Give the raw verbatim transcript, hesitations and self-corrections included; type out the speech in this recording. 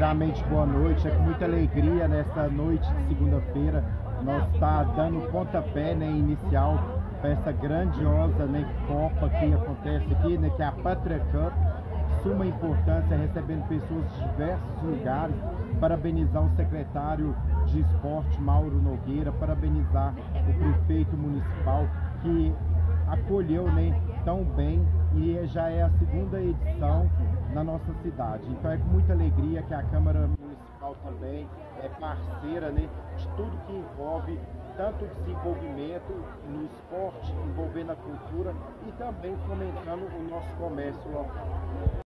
Primeiramente, boa noite. É com muita alegria nesta noite de segunda-feira nós está dando pontapé, né, inicial para essa grandiosa, né, Copa que acontece aqui, né, que é a Pátria Cup. Suma importância, recebendo pessoas de diversos lugares. Parabenizar o secretário de Esporte, Mauro Nogueira, parabenizar o prefeito municipal que acolheu, né, tão bem, e já é a segunda edição na nossa cidade. Então é com muita alegria que a Câmara Municipal também é parceira, né, de tudo que envolve tanto desenvolvimento no esporte, envolvendo a cultura e também fomentando o nosso comércio local.